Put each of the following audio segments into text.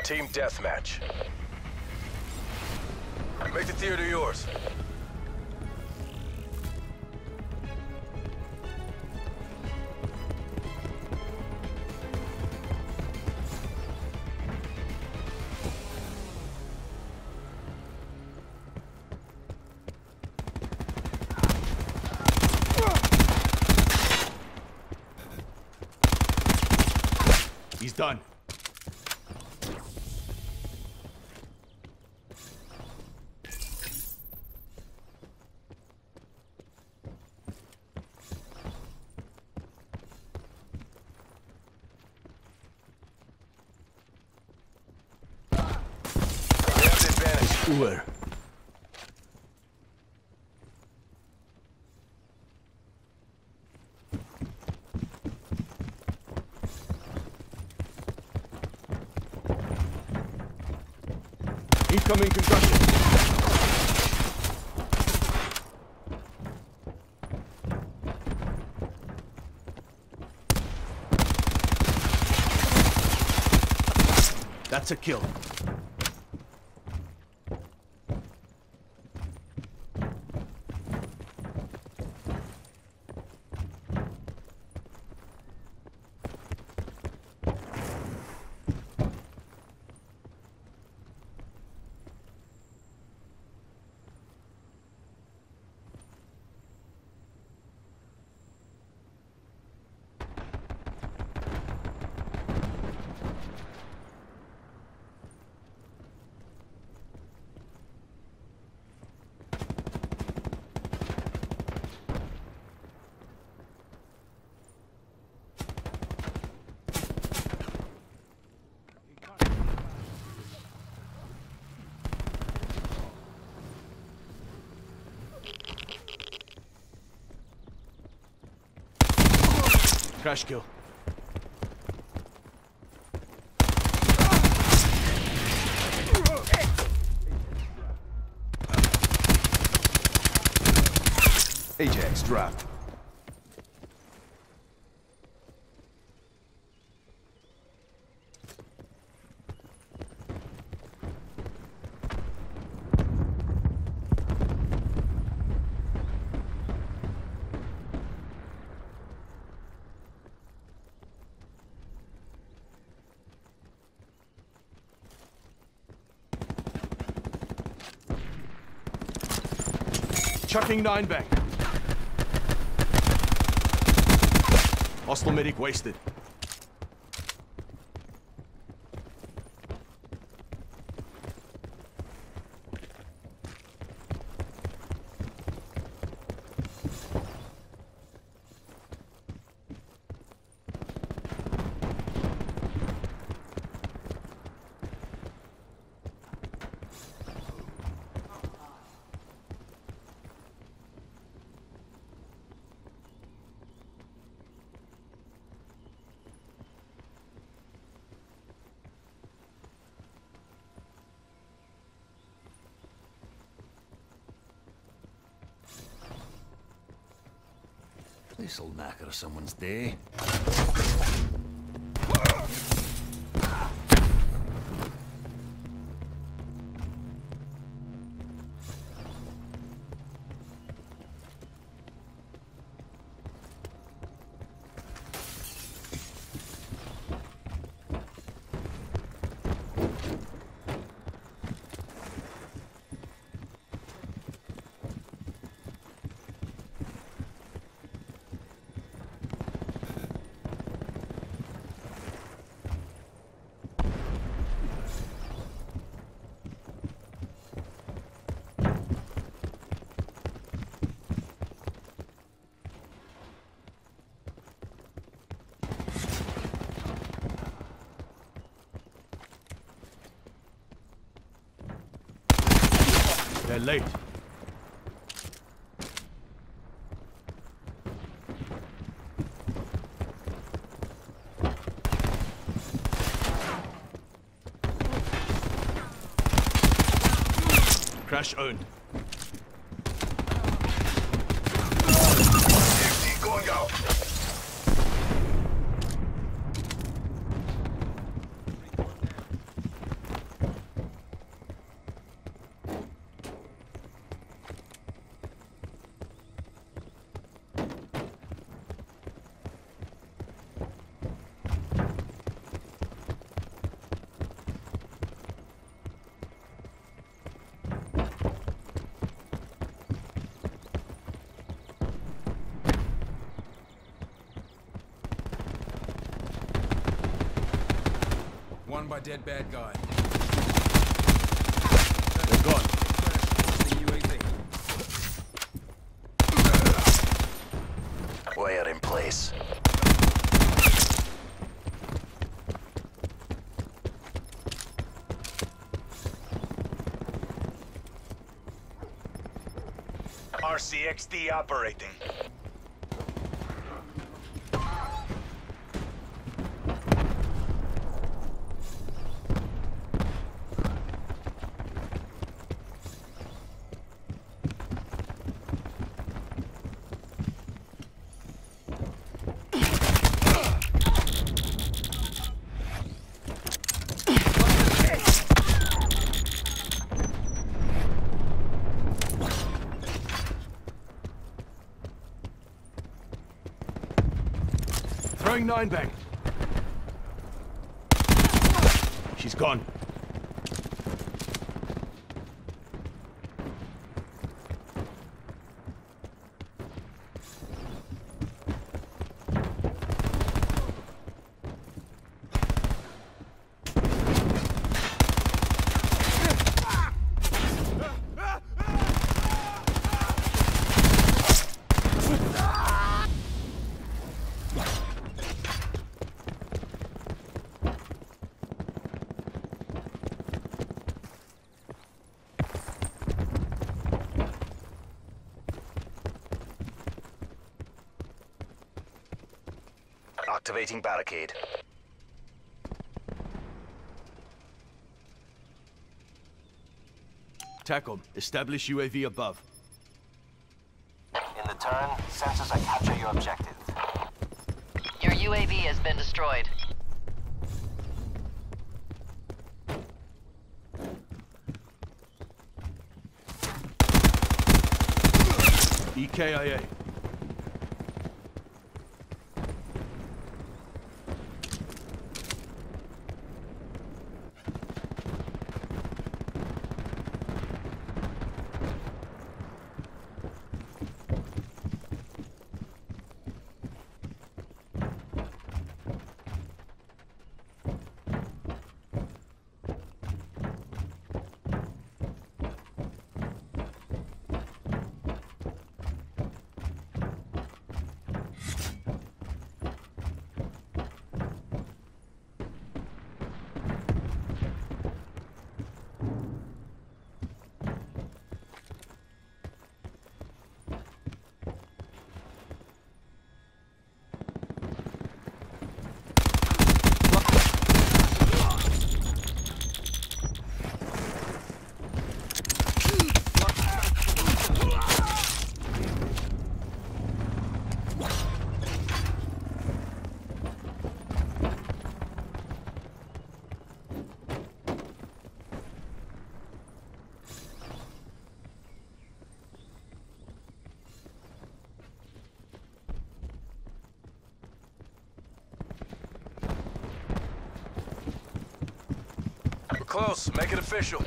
Team deathmatch. Make the theater yours. He's done. Where? Incoming concussion. That's a kill. Crash kill. Ajax dropped. Chucking 9-bang. Hostile medic wasted. This'll knacker someone's day. They're late. Crash owned. Going out. One by dead bad guy. They're gone. The UAV. Wire in place. RCXD operating. Throwing 9-bang. She's gone. Activating barricade. TACOM, establish UAV above. In the turn, sensors that capture your objective. Your UAV has been destroyed. EKIA. We're close. Make it official.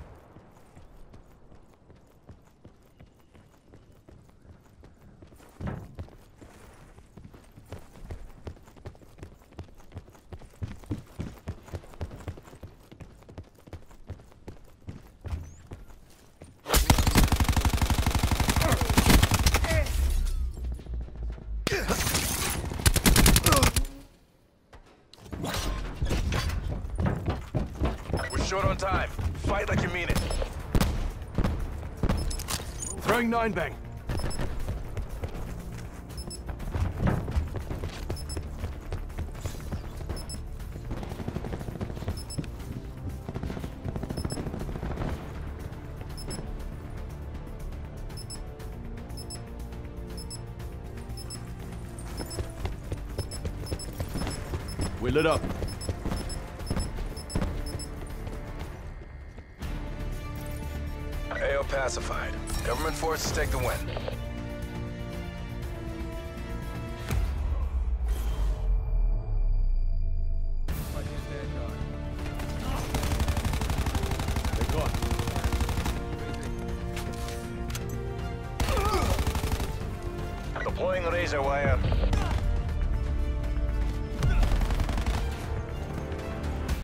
We're short on time. Fight like you mean it. Throwing 9-bang. We lit up. AO pacified. Government forces take the win. By dead bad guy. They're gone. Deploying razor wire.